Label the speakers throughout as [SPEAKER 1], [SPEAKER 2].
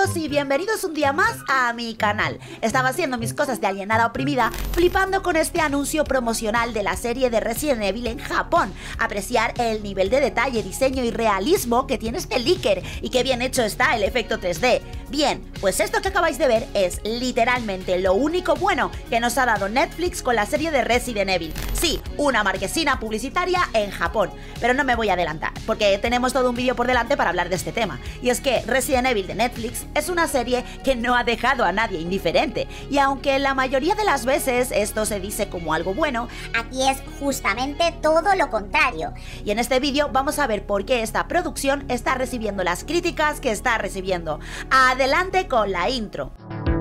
[SPEAKER 1] todos y bienvenidos un día más a mi canal. Estaba haciendo mis cosas de alienada oprimida, flipando con este anuncio promocional de la serie de Resident Evil en Japón. Apreciar el nivel de detalle, diseño y realismo que tiene este leaker y qué bien hecho está el efecto 3D. Bien, pues esto que acabáis de ver es literalmente lo único bueno que nos ha dado Netflix con la serie de Resident Evil. Sí, una marquesina publicitaria en Japón, pero no me voy a adelantar porque tenemos todo un vídeo por delante para hablar de este tema. Y es que Resident Evil de Netflix es una serie que no ha dejado a nadie indiferente, y aunque la mayoría de las veces esto se dice como algo bueno,
[SPEAKER 2] aquí es justamente todo lo contrario.
[SPEAKER 1] Y en este vídeo vamos a ver por qué esta producción está recibiendo las críticas que está recibiendo. Adelante con la intro.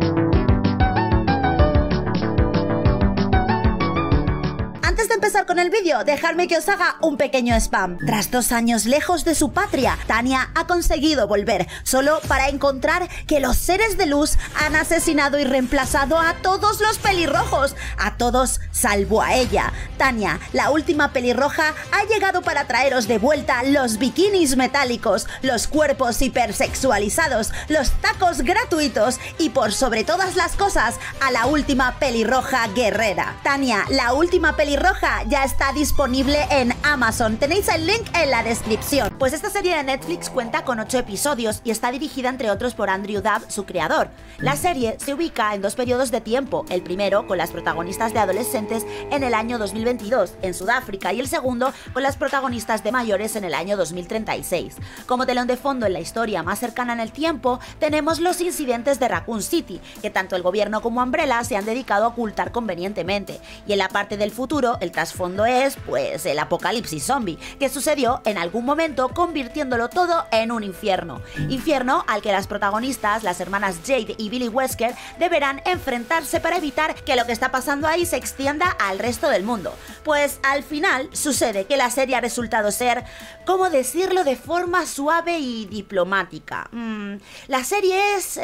[SPEAKER 1] Antes de empezar con el vídeo, dejadme que os haga un pequeño spam. Tras 2 años lejos de su patria, Tanya ha conseguido volver, solo para encontrar que los seres de luz han asesinado y reemplazado a todos los pelirrojos, a todos salvo a ella. Tanya, la última pelirroja, ha llegado para traeros de vuelta los bikinis metálicos, los cuerpos hipersexualizados, los tacos gratuitos y por sobre todas las cosas, a la última pelirroja guerrera. Tanya, la última pelirroja, ya está disponible en Amazon. Tenéis el link en la descripción. Pues esta serie de Netflix cuenta con 8 episodios y está dirigida entre otros por Andrew Dabb, su creador. La serie se ubica en 2 periodos de tiempo, el primero con las protagonistas de adolescentes en el año 2022 en Sudáfrica y el segundo con las protagonistas de mayores en el año 2036. Como telón de fondo en la historia más cercana en el tiempo, tenemos los incidentes de Raccoon City, que tanto el gobierno como Umbrella se han dedicado a ocultar convenientemente, y en la parte del futuro el trasfondo es, pues, el apocalipsis zombie, que sucedió en algún momento convirtiéndolo todo en un infierno. Infierno al que las protagonistas, las hermanas Jade y Billy Wesker, deberán enfrentarse para evitar que lo que está pasando ahí se extienda al resto del mundo. Pues al final sucede que la serie ha resultado ser, ¿cómo decirlo de forma suave y diplomática? La serie es...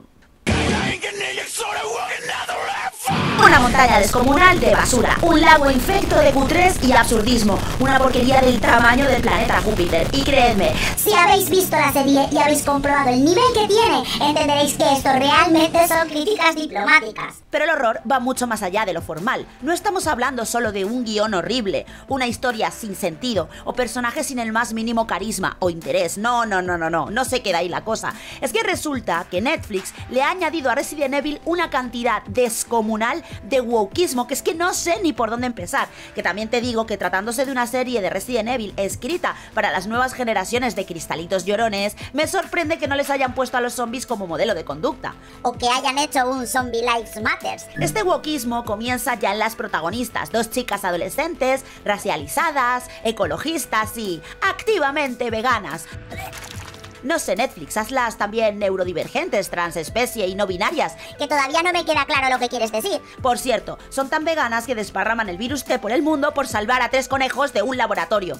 [SPEAKER 1] una montaña descomunal de basura, un lago infecto de cutrez y absurdismo, una porquería del tamaño del planeta Júpiter. Y creedme,
[SPEAKER 2] si habéis visto la serie y habéis comprobado el nivel que tiene, entenderéis que esto realmente son críticas diplomáticas.
[SPEAKER 1] Pero el horror va mucho más allá de lo formal. No estamos hablando solo de un guión horrible, una historia sin sentido o personajes sin el más mínimo carisma o interés. No se queda ahí la cosa. Es que resulta que Netflix le ha añadido a Resident Evil una cantidad descomunal de wokeismo que es que no sé ni por dónde empezar. Que también te digo que tratándose de una serie de Resident Evil escrita para las nuevas generaciones de cristalitos llorones, me sorprende que no les hayan puesto a los zombies como modelo de conducta.
[SPEAKER 2] O que hayan hecho un Zombie Lives Matters.
[SPEAKER 1] Este wokeismo comienza ya en las protagonistas, 2 chicas adolescentes, racializadas, ecologistas y activamente veganas. No sé, Netflix, hazlas también neurodivergentes, transespecie y no binarias.
[SPEAKER 2] Que todavía no me queda claro lo que quieres decir.
[SPEAKER 1] Por cierto, son tan veganas que desparraman el virus T por el mundo por salvar a 3 conejos de un laboratorio.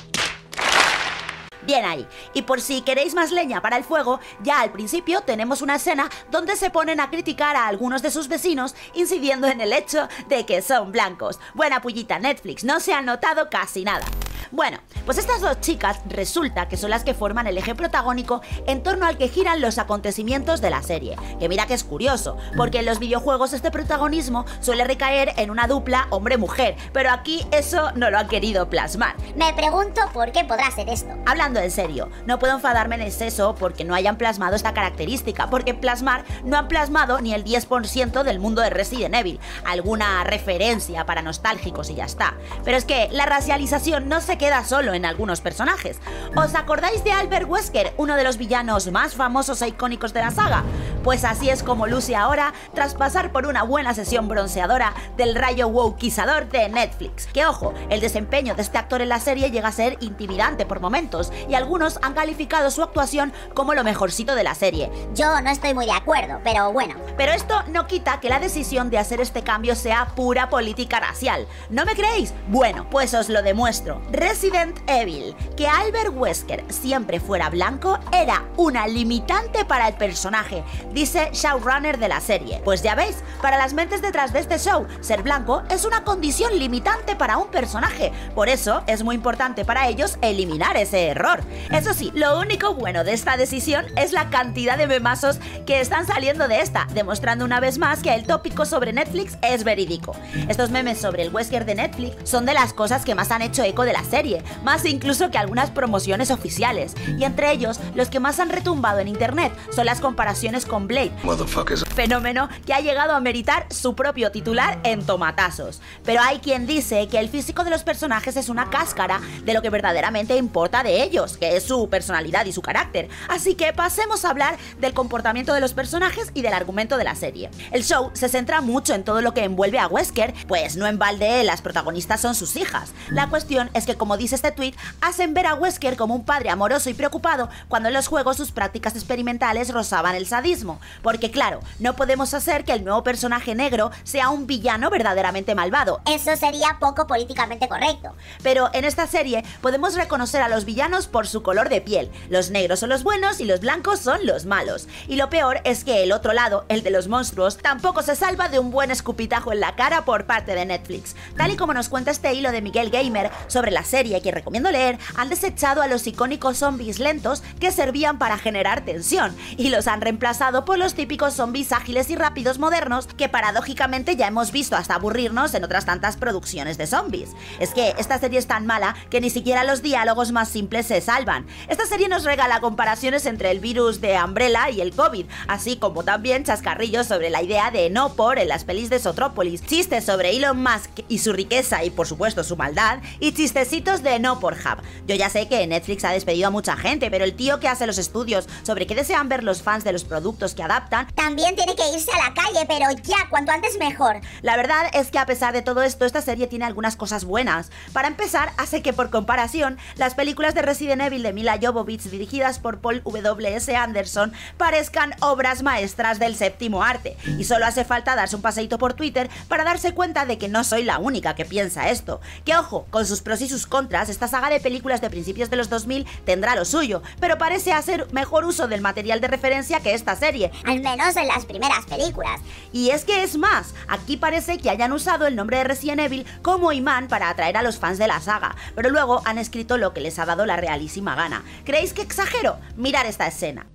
[SPEAKER 1] Bien ahí. Y por si queréis más leña para el fuego, ya al principio tenemos una escena donde se ponen a criticar a algunos de sus vecinos, incidiendo en el hecho de que son blancos. Buena pullita, Netflix, no se ha notado casi nada. Bueno, pues estas 2 chicas resulta que son las que forman el eje protagónico en torno al que giran los acontecimientos de la serie. Que mira que es curioso, porque en los videojuegos este protagonismo suele recaer en una dupla hombre-mujer, pero aquí eso no lo han querido plasmar.
[SPEAKER 2] Me pregunto por qué podrá ser esto.
[SPEAKER 1] Hablando en serio, no puedo enfadarme en exceso porque no hayan plasmado esta característica, porque plasmar no han plasmado ni el 10% del mundo de Resident Evil, alguna referencia para nostálgicos y ya está. Pero es que la racialización no se queda solo en algunos personajes. ¿Os acordáis de Albert Wesker, uno de los villanos más famosos e icónicos de la saga? Pues así es como luce ahora tras pasar por una buena sesión bronceadora del rayo wokeizador de Netflix. Que ojo, el desempeño de este actor en la serie llega a ser intimidante por momentos y algunos han calificado su actuación como lo mejorcito de la serie.
[SPEAKER 2] Yo no estoy muy de acuerdo, pero bueno.
[SPEAKER 1] Pero esto no quita que la decisión de hacer este cambio sea pura política racial. ¿No me creéis? Bueno, pues os lo demuestro. Resident Evil. Que Albert Wesker siempre fuera blanco era una limitante para el personaje. dice showrunner de la serie. Pues ya veis, para las mentes detrás de este show, ser blanco es una condición limitante para un personaje. Por eso es muy importante para ellos eliminar ese error. Eso sí, lo único bueno de esta decisión es la cantidad de memazos que están saliendo de esta, demostrando una vez más que el tópico sobre Netflix es verídico. Estos memes sobre el Wesker de Netflix son de las cosas que más han hecho eco de la serie, más incluso que algunas promociones oficiales, y entre ellos los que más han retumbado en internet son las comparaciones con Blade, fenómeno que ha llegado a meritar su propio titular en tomatazos. Pero hay quien dice que el físico de los personajes es una cáscara de lo que verdaderamente importa de ellos, que es su personalidad y su carácter. Así que pasemos a hablar del comportamiento de los personajes y del argumento de la serie. El show se centra mucho en todo lo que envuelve a Wesker, pues no en balde las protagonistas son sus hijas. La cuestión es que, como dice este tweet, hacen ver a Wesker como un padre amoroso y preocupado cuando en los juegos sus prácticas experimentales rozaban el sadismo. Porque claro, no podemos hacer que el nuevo personaje negro sea un villano verdaderamente malvado.
[SPEAKER 2] Eso sería poco políticamente correcto.
[SPEAKER 1] Pero en esta serie podemos reconocer a los villanos por su color de piel. Los negros son los buenos y los blancos son los malos. Y lo peor es que el otro lado, el de los monstruos, tampoco se salva de un buen escupitajo en la cara por parte de Netflix. Tal y como nos cuenta este hilo de Miguel Gamer sobre la serie, que recomiendo leer, han desechado a los icónicos zombies lentos que servían para generar tensión y los han reemplazado por los típicos zombies ágiles y rápidos modernos que paradójicamente ya hemos visto hasta aburrirnos en otras tantas producciones de zombies. Es que esta serie es tan mala que ni siquiera los diálogos más simples se salvan. Esta serie nos regala comparaciones entre el virus de Umbrella y el COVID, así como también chascarrillos sobre la idea de no por en las pelis de Zotrópolis, chistes sobre Elon Musk y su riqueza y por supuesto su maldad, y chistecitos de no por Hub. Yo ya sé que Netflix ha despedido a mucha gente, pero el tío que hace los estudios sobre qué desean ver los fans de los productos que adaptan
[SPEAKER 2] también tiene que irse a la calle, pero ya, cuanto antes mejor.
[SPEAKER 1] La verdad es que a pesar de todo esto, esta serie tiene algunas cosas buenas. Para empezar, hace que por comparación, las películas de Resident Evil de Mila Jovovich dirigidas por Paul W.S. Anderson parezcan obras maestras del séptimo arte. Y solo hace falta darse un paseíto por Twitter para darse cuenta de que no soy la única que piensa esto. Que ojo, con sus pros y sus contras, esta saga de películas de principios de los 2000 tendrá lo suyo, pero parece hacer mejor uso del material de referencia que esta serie.
[SPEAKER 2] Al menos en las primeras películas.
[SPEAKER 1] Y es que es más, aquí parece que hayan usado el nombre de Resident Evil como imán para atraer a los fans de la saga, pero luego han escrito lo que les ha dado la realísima gana. ¿Creéis que exagero? Mirad esta escena.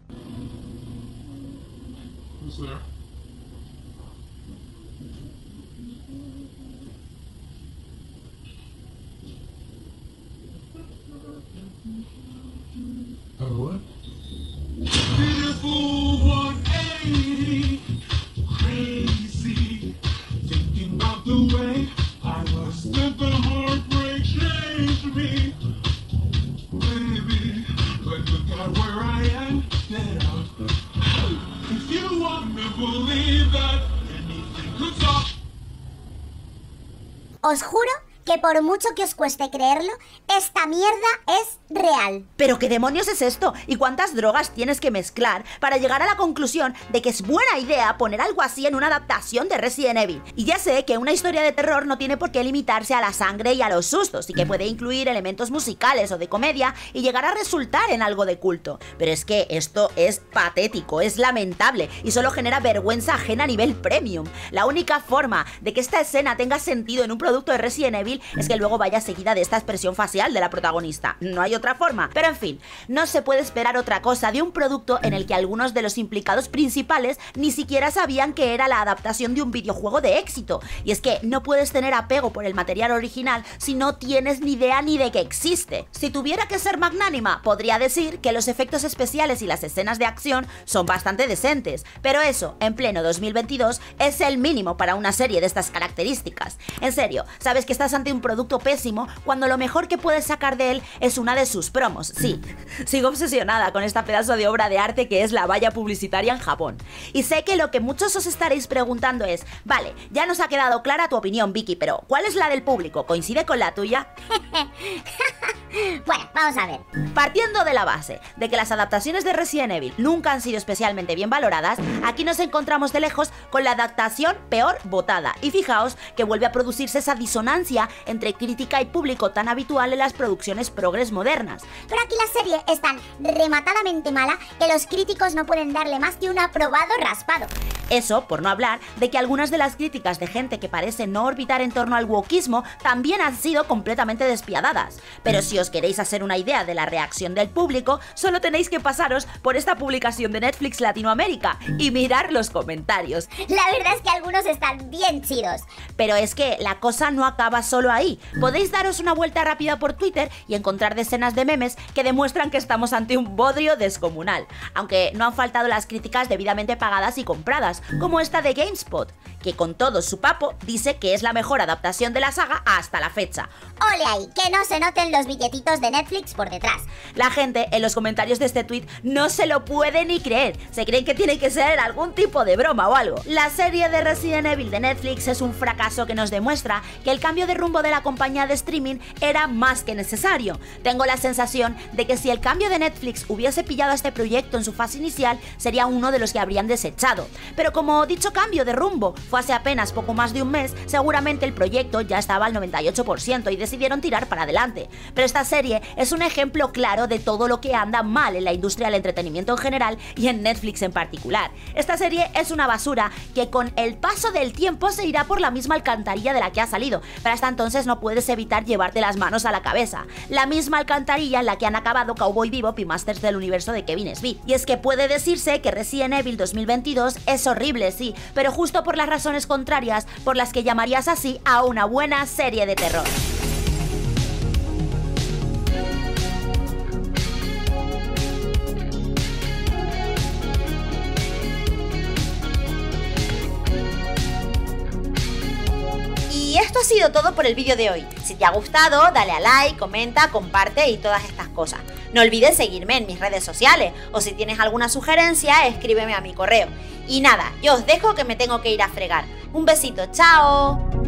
[SPEAKER 2] Os juro que por mucho que os cueste creerlo, esta mierda es real.
[SPEAKER 1] ¿Pero qué demonios es esto? ¿Y cuántas drogas tienes que mezclar para llegar a la conclusión de que es buena idea poner algo así en una adaptación de Resident Evil? Y ya sé que una historia de terror no tiene por qué limitarse a la sangre y a los sustos, y que puede incluir elementos musicales o de comedia y llegar a resultar en algo de culto. Pero es que esto es patético, es lamentable y solo genera vergüenza ajena a nivel premium. La única forma de que esta escena tenga sentido en un producto de Resident Evil es que luego vaya seguida de esta expresión facial de la protagonista. No hay otra forma. Pero en fin, no se puede esperar otra cosa de un producto en el que algunos de los implicados principales ni siquiera sabían que era la adaptación de un videojuego de éxito. Y es que no puedes tener apego por el material original si no tienes ni idea ni de que existe. Si tuviera que ser magnánima, podría decir que los efectos especiales y las escenas de acción son bastante decentes, pero eso, en pleno 2022, es el mínimo para una serie de estas características. En serio, sabes que estás ante un producto pésimo cuando lo mejor que puedes sacar de él es una de sus promos. Sí, sigo obsesionada con esta pedazo de obra de arte que es la valla publicitaria en Japón. Y sé que lo que muchos os estaréis preguntando es, vale, ya nos ha quedado clara tu opinión, Vicky, pero ¿cuál es la del público? ¿Coincide con la tuya?
[SPEAKER 2] Bueno, vamos a ver.
[SPEAKER 1] Partiendo de la base de que las adaptaciones de Resident Evil nunca han sido especialmente bien valoradas, aquí nos encontramos de lejos con la adaptación peor votada. Y fijaos que vuelve a producirse esa disonancia entre crítica y público tan habitual en las producciones progres modernas.
[SPEAKER 2] Pero aquí la serie es tan rematadamente mala que los críticos no pueden darle más que un aprobado raspado.
[SPEAKER 1] Eso, por no hablar de que algunas de las críticas de gente que parece no orbitar en torno al wokismo también han sido completamente despiadadas. Pero si os queréis hacer una idea de la reacción del público, solo tenéis que pasaros por esta publicación de Netflix Latinoamérica y mirar los comentarios.
[SPEAKER 2] La verdad es que algunos están bien chidos.
[SPEAKER 1] Pero es que la cosa no acaba solo ahí. Podéis daros una vuelta rápida por Twitter y encontrar decenas de memes que demuestran que estamos ante un bodrio descomunal. Aunque no han faltado las críticas debidamente pagadas y compradas, como esta de GameSpot, que con todo su papo dice que es la mejor adaptación de la saga hasta la fecha.
[SPEAKER 2] Ole ahí, que no se noten los billetitos de Netflix por detrás.
[SPEAKER 1] La gente en los comentarios de este tweet no se lo puede ni creer, se creen que tiene que ser algún tipo de broma o algo. La serie de Resident Evil de Netflix es un fracaso que nos demuestra que el cambio de rumbo de la compañía de streaming era más que necesario. Tengo la sensación de que si el cambio de Netflix hubiese pillado a este proyecto en su fase inicial, sería uno de los que habrían desechado. Pero como dicho cambio de rumbo fue hace apenas poco más de un mes, seguramente el proyecto ya estaba al 98% y decidieron tirar para adelante. Pero esta serie es un ejemplo claro de todo lo que anda mal en la industria del entretenimiento en general y en Netflix en particular. Esta serie es una basura que con el paso del tiempo se irá por la misma alcantarilla de la que ha salido, pero hasta entonces no puedes evitar llevarte las manos a la cabeza. La misma alcantarilla en la que han acabado Cowboy Bebop y Masters del Universo de Kevin Smith. Y es que puede decirse que Resident Evil 2022 es horrible, sí, pero justo por las razones contrarias por las que llamarías así a una buena serie de terror. Y esto ha sido todo por el vídeo de hoy. Si te ha gustado, dale a like, comenta, comparte y todas estas cosas. No olvides seguirme en mis redes sociales o si tienes alguna sugerencia, escríbeme a mi correo. Y nada, yo os dejo que me tengo que ir a fregar. Un besito, chao.